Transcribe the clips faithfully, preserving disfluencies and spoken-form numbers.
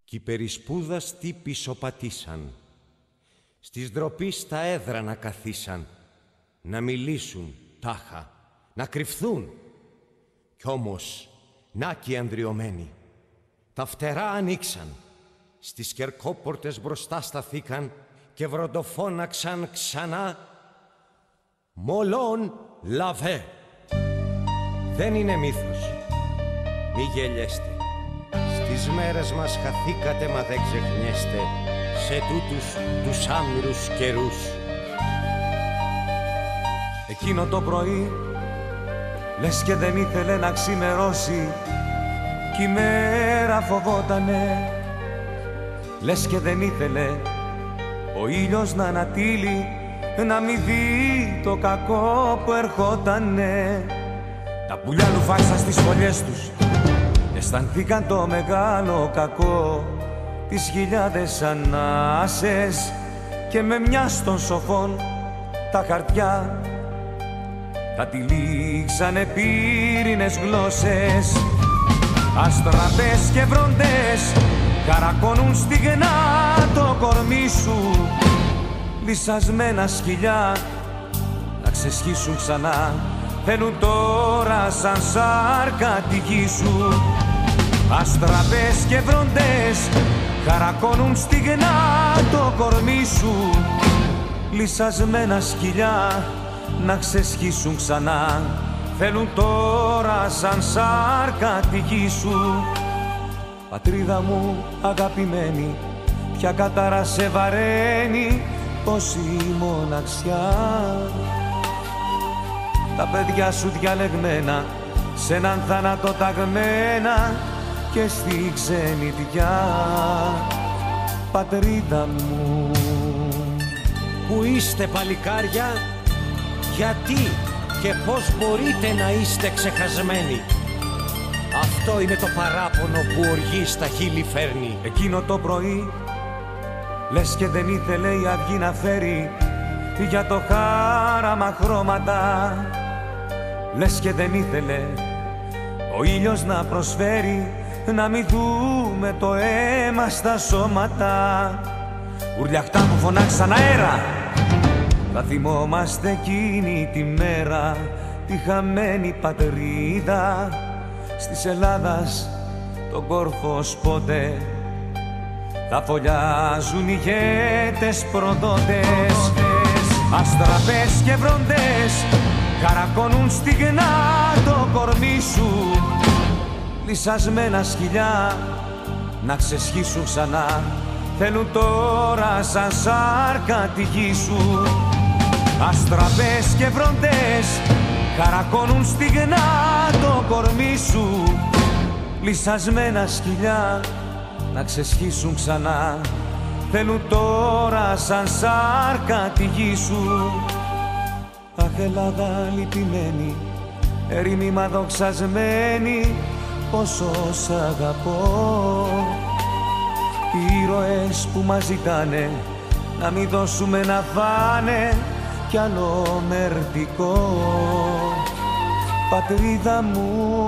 Κι οι περισπούδαστοι πισωπατήσαν, στις ντροπής τα έδρανα καθίσαν, να μιλήσουν τάχα, να κρυφθούν. Κι όμως, να κι οι ανδριωμένοι, τα φτερά ανοίξαν, στις κερκόπορτες μπροστά σταθήκαν και βροντοφώναξαν ξανά «Μολόν λαβέ». Δεν είναι μύθος, μη γελιέστε. Στις μέρες μας χαθήκατε μα δεν ξεχνιέστε σε τούτους τους άμυρους καιρούς. Εκείνο το πρωί λες και δεν ήθελε να ξημερώσει κι η μέρα φοβότανε. Λες και δεν ήθελε ο ήλιος να ανατείλει, να μη δει το κακό που ερχότανε. Τα πουλιά λουφάξαν στις φωλιές τους, αισθανθήκαν το μεγάλο κακό, τις χιλιάδες ανάσες και με μια των σοφών τα χαρτιά τα τυλίξανε πύρινες γλώσσες. Αστραπές και βροντές καρακώνουν στιγνά το κορμί σου, λυσασμένα σκυλιά να ξεσχίσουν ξανά, θέλουν τώρα σαν σάρκα τη γη σου. Αστραπές και βροντές χαρακώνουν στιγνά το κορμί σου, λυσασμένα σκυλιά να ξεσχίσουν ξανά, θέλουν τώρα σαν σάρκα τη γη σου. Πατρίδα μου αγαπημένη, ποια κατάρα σε βαραίνει, πόση μοναξιά. Τα παιδιά σου διαλεγμένα, σ' έναν θάνατο ταγμένα και στη ξενιτιά. Πατρίδα μου, που είστε παλικάρια, γιατί και πώς μπορείτε να είστε ξεχασμένοι? Αυτό είναι το παράπονο που οργή στα χείλη φέρνει. εκείνο το πρωί λες και δεν ήθελε η αυγή να φέρει για το χάραμα χρώματα. Λες και δεν ήθελε ο ήλιος να προσφέρει, να μην δούμε το αίμα στα σώματα. Ουρλιαχτά που φωνάξαν αέρα, θα θυμόμαστε εκείνη τη μέρα, τη χαμένη πατρίδα της Ελλάδας τον κόρφο πότε. Θα φωλιάζουν ηγέτες προδότες, αστραπές και βροντές καρακώνουν στιγνά το κορμί σου, λυσασμένα σκυλιά να ξεσχίσουν ξανά, θέλουν τώρα σαν σάρκα τη γη σου. Αστραπές και βροντές καρακώνουν στιγνά το κορμί σου, λυσασμένα σκυλιά να ξεσχίσουν ξανά, θέλουν τώρα σαν σάρκα τη γη σου. Αχ, Ελλάδα λυπημένη, ερήμημα δοξασμένη, πόσο σ' αγαπώ. Οι ήρωες που μας ζητάνε να μην δώσουμε να φάνε κι άλλο μερτικό. Πατρίδα μου,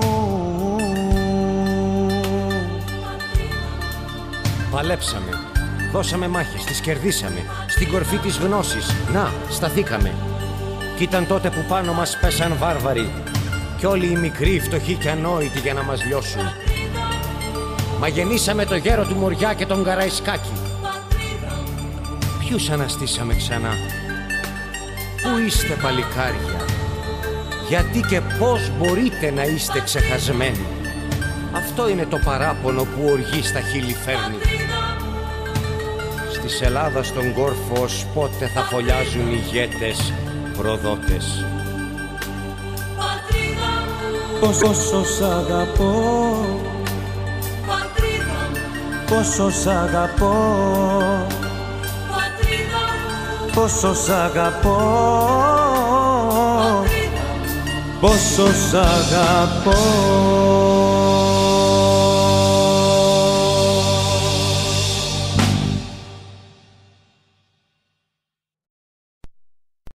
παλέψαμε, δώσαμε μάχες, τις κερδίσαμε, στην κορφή της γνώσης, να, σταθήκαμε. Κι ήταν τότε που πάνω μας πέσαν βάρβαροι κι όλοι οι μικροί, φτωχοί και ανόητοι για να μας λιώσουν. Μα γεννήσαμε το γέρο του Μοριά και τον Καραϊσκάκη. Ποιους αναστήσαμε ξανά? Πού είστε παλικάρια? Γιατί και πώς μπορείτε να είστε ξεχασμένοι? Αυτό είναι το παράπονο που οργή στα χείλη φέρνει. Στις Ελλάδας τον κόρφο ως πότε θα φωλιάζουν ηγέτες προδότες. πόσο σ' αγαπώ, πόσο σ' αγαπώ, πόσο σ' αγαπώ, πόσο σ' αγαπώ.